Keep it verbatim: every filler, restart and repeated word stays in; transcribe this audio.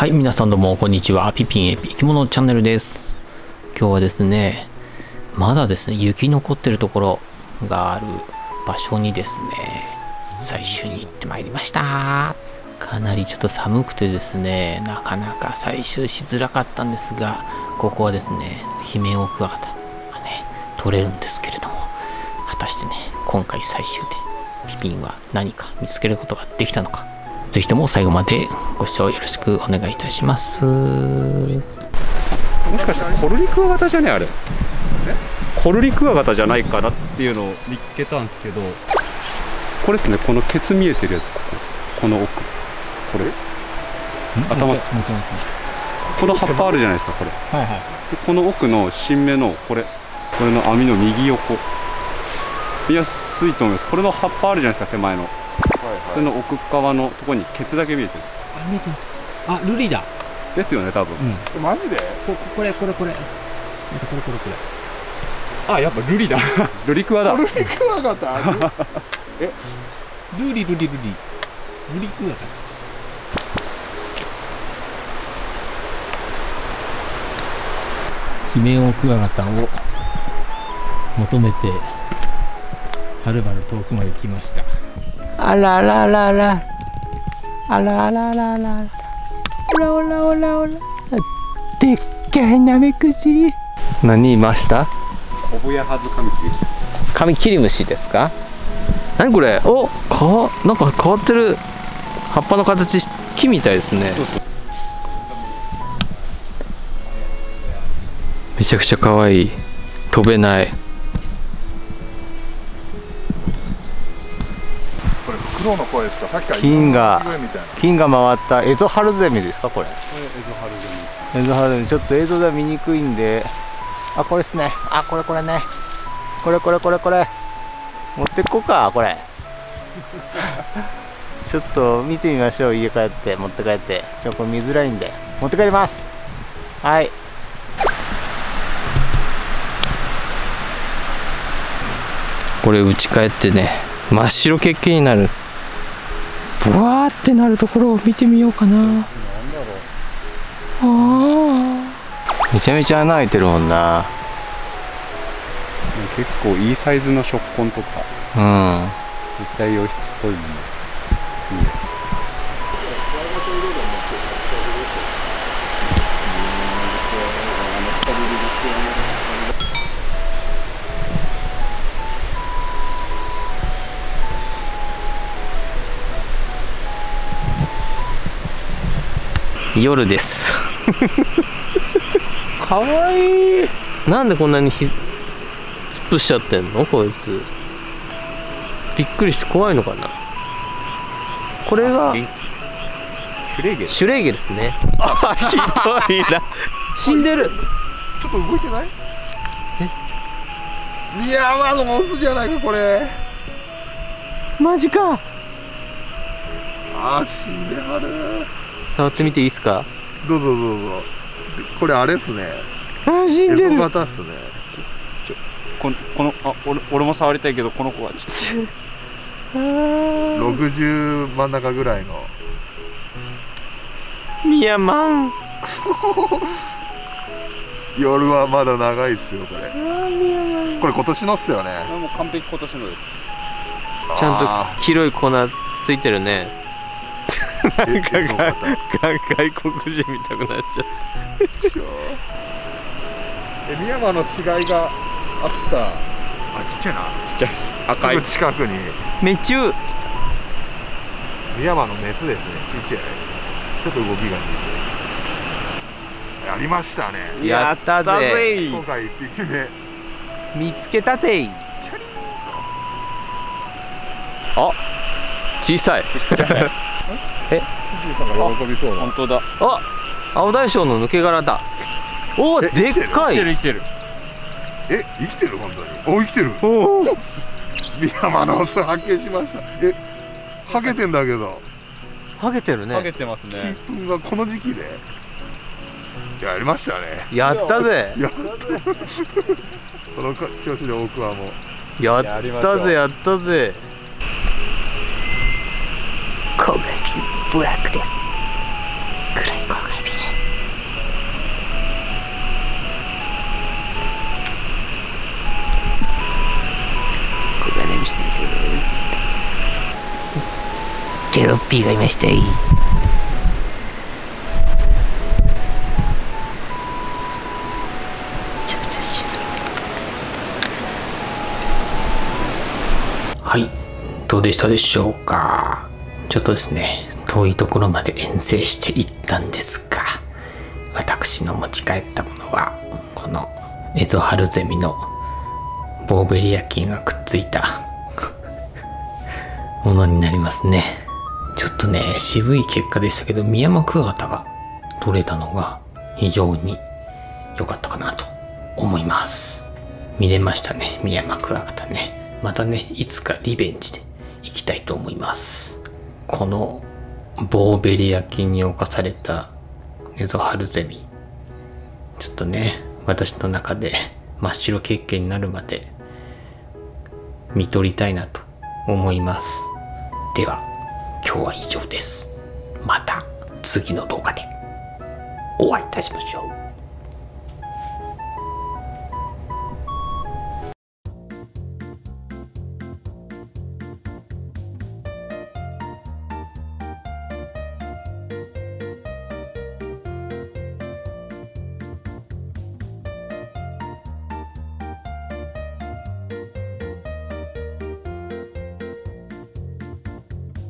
はい、皆さんどうもこんにちは。ピピンエピ生き物チャンネルです。今日はですね、まだですね、雪残ってるところがある場所にですね、採集に行ってまいりました。かなりちょっと寒くてですね、なかなか採集しづらかったんですが、ここはですね、ヒメオクワガタがね、取れるんですけれども、果たしてね、今回採集でピピンは何か見つけることができたのか。ぜひとも最後までご視聴よろしくお願いいたします。もしかしてコルリクワガタじゃねあれコルリクワガタじゃないかなっていうのを見っけたんですけど、これですね、このケツ見えてるやつ、こここの奥、これ頭つこの葉っぱあるじゃないですか、これ、はいはい、でこの奥の新芽のこれこれの網の右横見やすいと思います。これの葉っぱあるじゃないですか、手前のそれの奥側のところにケツだけ見えてるんです。 あ、見えてる。あ、ルリだ。 ですよね、多分。 うん、マジで？ こ、これ、これ、これ。これ、これ、これ。 あ、やっぱルリだ。ルリクワだ。 ルリクワガタ。え、 ルリルリルリ。ルリクワガタです。 ヒメオクワガタを求めてはるばる遠くまで来ました。あららららあららららおらおらおらおらでっかいナメクジ。何いました？ コブヤハズカミキリです。 カミキリムシですか？何これ？お、かなんか変わってる。葉っぱの形木みたいですね。そうそう、めちゃくちゃ可愛い。飛べない。 黒の声ですか？さっきから金が金が回ったエゾハルゼミですか？これ。 これエゾハルゼミ。 エゾハルゼミ、ちょっと映像では見にくいんで、あ、これですね。あ、これこれね。これこれこれこれ。持ってこうか、これ。ちょっと見てみましょう。家帰って持って帰って。ちょっと見づらいんで持って帰ります。はい。 これ打ち返ってね、真っ白血形になる。ブワーってなるところを見てみようかな。なんだろう。ああ。めちゃめちゃ穴開いてるもんな。 結構いいサイズの食痕とか。 うん。 絶対洋室っぽいもんね。いいね。 夜ですかわいい。なんでこんなにひ突っ伏しちゃってんのこいつ。びっくりして怖いのかな。これがシュレーゲル。 シュレーゲルですね。あ、ひどいな。死んでる。 ちょっと動いてない？え、ミヤマのモスじゃないかこれ。 マジか。 あー、死んではる。 触ってみていいですか？ どうぞどうぞ。これあれっすね。 あ、死んでる。 エゾガタっすね。 ちょこのこのあ俺俺も触りたいけど、この子はちょっとろくじゅう真ん中ぐらいのミヤマン。 夜はまだ長いっすよこれ。これ今年のっすよね。 これも完璧今年のです。 ちゃんと黄色い粉ついてるね。なんかが外国人みたくなっちゃった。 え、ミヤマの死骸があった。あ、ちっちゃいな。 ちっちゃいです。赤い。 すぐ近くに命中。 ミヤマのメスですね。ちっちゃい。ちょっと動きが似てやりましたね。 やったぜ。 今回いっぴきめ見つけたぜ。 シャリーンと。あ、小さい。え、 さんが喜びそうな。 本当だ。 あ、青大将の抜け殻だ。おお、でっかい。 生きてる生きてる。 え、生きてる本当に。お、生きてる。おお。ミヤマのオス発見しました。え、ハゲてんだけど。 ハゲてるね。 ハゲてますね。 金粉がこの時期で。やりましたね。 やったぜ。 やった。この調子で大桑も。 やったぜやったぜ。コブリンブラックです。暗い子がピーがいましたい。はい、どうでしたでしょうか。ちょっとですね、遠いところまで遠征していったんですが、私の持ち帰ったものはこのエゾハルゼミのボーベリア菌がくっついたものになりますね。ちょっとね、渋い結果でしたけど、ミヤマクワガタが取れたのが非常に良かったかなと思います。見れましたね、ミヤマクワガタね。またね、いつかリベンジで行きたいと思います。このボーベリア菌に侵されたエゾハルゼミ、ちょっとね、私の中で真っ白血形になるまで見とりたいなと思います。では今日は以上です。また次の動画でお会いいたしましょう。